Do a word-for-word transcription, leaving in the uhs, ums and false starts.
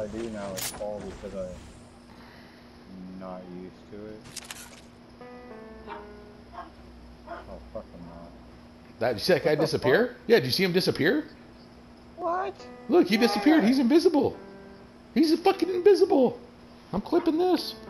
I do now is fall because I'm not used to it. Oh, fuck, I'm not. That, did you see that guy What the disappear? fuck? Yeah, did you see him disappear? What? Look, he disappeared. He's invisible. He's fucking invisible. I'm clipping this.